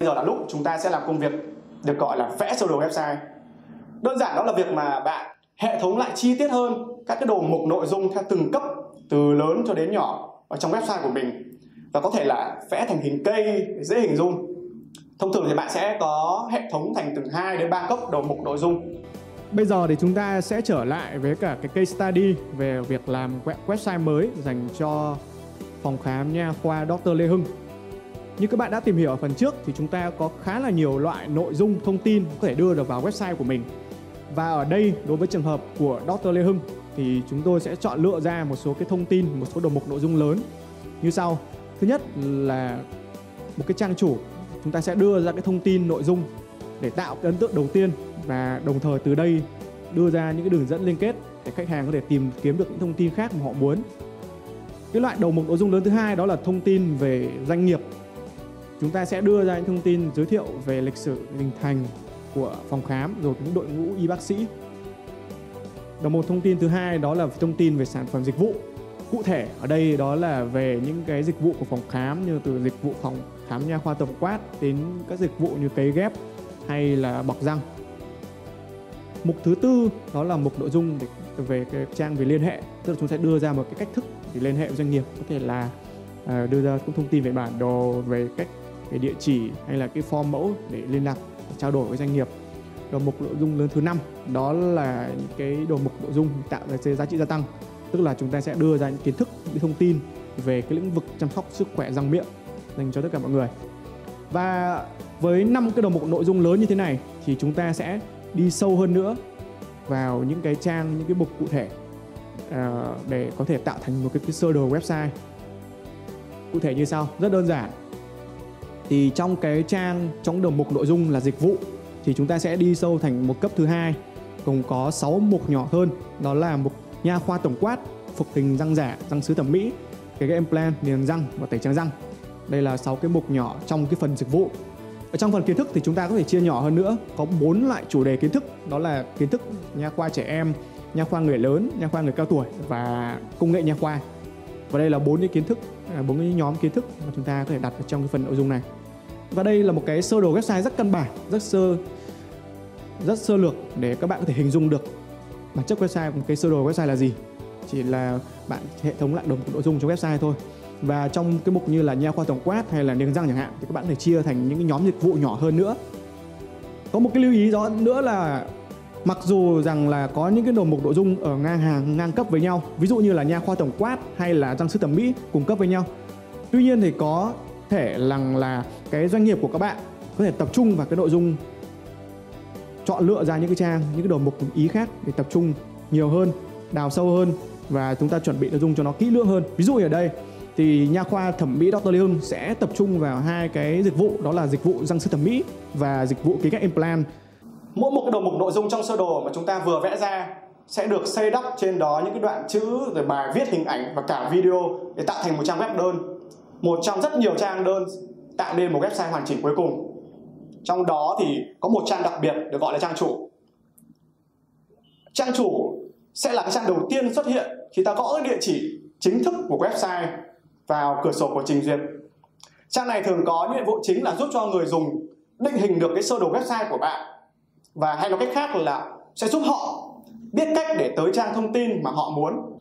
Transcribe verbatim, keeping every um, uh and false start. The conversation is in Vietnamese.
Bây giờ là lúc chúng ta sẽ làm công việc được gọi là vẽ sơ đồ website. Đơn giản đó là việc mà bạn hệ thống lại chi tiết hơn các cái đồ mục nội dung theo từng cấp, từ lớn cho đến nhỏ ở trong website của mình, và có thể là vẽ thành hình cây dễ hình dung. Thông thường thì bạn sẽ có hệ thống thành từ hai đến ba cấp đầu mục nội dung. Bây giờ thì chúng ta sẽ trở lại với cả cái case study về việc làm website mới dành cho phòng khám nha khoa doctor Lê Hưng. Như các bạn đã tìm hiểu ở phần trước thì chúng ta có khá là nhiều loại nội dung thông tin có thể đưa được vào website của mình. Và ở đây đối với trường hợp của doctor Lê Hưng thì chúng tôi sẽ chọn lựa ra một số cái thông tin, một số đầu mục nội dung lớn như sau. Thứ nhất là một cái trang chủ, chúng ta sẽ đưa ra cái thông tin nội dung để tạo cái ấn tượng đầu tiên, và đồng thời từ đây đưa ra những cái đường dẫn liên kết để khách hàng có thể tìm kiếm được những thông tin khác mà họ muốn. Cái loại đầu mục nội dung lớn thứ hai đó là thông tin về doanh nghiệp. Chúng ta sẽ đưa ra những thông tin giới thiệu về lịch sử hình thành của phòng khám, rồi những đội ngũ y bác sĩ. Đầu mục thông tin thứ hai đó là thông tin về sản phẩm dịch vụ. Cụ thể ở đây đó là về những cái dịch vụ của phòng khám, như từ dịch vụ phòng khám nha khoa tổng quát đến các dịch vụ như cấy ghép hay là bọc răng. Mục thứ tư đó là mục nội dung về cái trang về liên hệ, tức là chúng ta sẽ đưa ra một cái cách thức để liên hệ với doanh nghiệp, có thể là uh, đưa ra thông tin về bản đồ, về cách, về địa chỉ hay là cái form mẫu để liên lạc, để trao đổi với doanh nghiệp. Đầu mục nội dung lớn thứ năm đó là những cái đầu mục nội dung tạo ra giá trị gia tăng, tức là chúng ta sẽ đưa ra những kiến thức, những thông tin về cái lĩnh vực chăm sóc sức khỏe răng miệng dành cho tất cả mọi người. Và với năm cái đầu mục nội dung lớn như thế này thì chúng ta sẽ đi sâu hơn nữa vào những cái trang, những cái mục cụ thể uh, để có thể tạo thành một cái, cái sơ đồ website. Cụ thể như sau, rất đơn giản. Thì trong cái trang, trong đầu mục nội dung là dịch vụ thì chúng ta sẽ đi sâu thành một cấp thứ hai, cùng có sáu mục nhỏ hơn, đó là mục nha khoa tổng quát, phục hình răng giả, răng sứ thẩm mỹ, cái implant, niềng răng và tẩy trắng răng. Đây là sáu cái mục nhỏ trong cái phần dịch vụ. Ở trong phần kiến thức thì chúng ta có thể chia nhỏ hơn nữa, có bốn loại chủ đề kiến thức, đó là kiến thức nha khoa trẻ em, nha khoa người lớn, nha khoa người cao tuổi và công nghệ nha khoa. Và đây là bốn cái kiến thức, bốn cái nhóm kiến thức mà chúng ta có thể đặt ở trong cái phần nội dung này. Và đây là một cái sơ đồ website rất căn bản, rất sơ rất sơ lược để các bạn có thể hình dung được bản chất website, một cái sơ đồ website là gì. Chỉ là bạn hệ thống lại đầu mục nội dung cho website thôi. Và trong cái mục như là nha khoa tổng quát hay là niềng răng chẳng hạn thì các bạn có thể chia thành những cái nhóm dịch vụ nhỏ hơn nữa. Có một cái lưu ý đó nữa là mặc dù rằng là có những cái đầu mục nội dung ở ngang hàng, ngang cấp với nhau, ví dụ như là nha khoa tổng quát hay là răng sứ thẩm mỹ cùng cấp với nhau, tuy nhiên thì có thể rằng là cái doanh nghiệp của các bạn có thể tập trung vào cái nội dung, chọn lựa ra những cái trang, những cái đầu mục ý khác để tập trung nhiều hơn, đào sâu hơn và chúng ta chuẩn bị nội dung cho nó kỹ lưỡng hơn. Ví dụ ở đây thì nha khoa thẩm mỹ doctor Lê Hưng sẽ tập trung vào hai cái dịch vụ, đó là dịch vụ răng sứ thẩm mỹ và dịch vụ cấy ghép implant. Mỗi một cái đầu mục nội dung trong sơ đồ mà chúng ta vừa vẽ ra sẽ được xây đắp trên đó những cái đoạn chữ, rồi bài viết, hình ảnh và cả video để tạo thành một trang web đơn, một trong rất nhiều trang đơn tạo nên một website hoàn chỉnh cuối cùng. Trong đó thì có một trang đặc biệt được gọi là trang chủ. Trang chủ sẽ là cái trang đầu tiên xuất hiện khi ta gõ địa chỉ chính thức của website vào cửa sổ của trình duyệt. Trang này thường có nhiệm vụ chính là giúp cho người dùng định hình được cái sơ đồ website của bạn, và hay nói cách khác là sẽ giúp họ biết cách để tới trang thông tin mà họ muốn.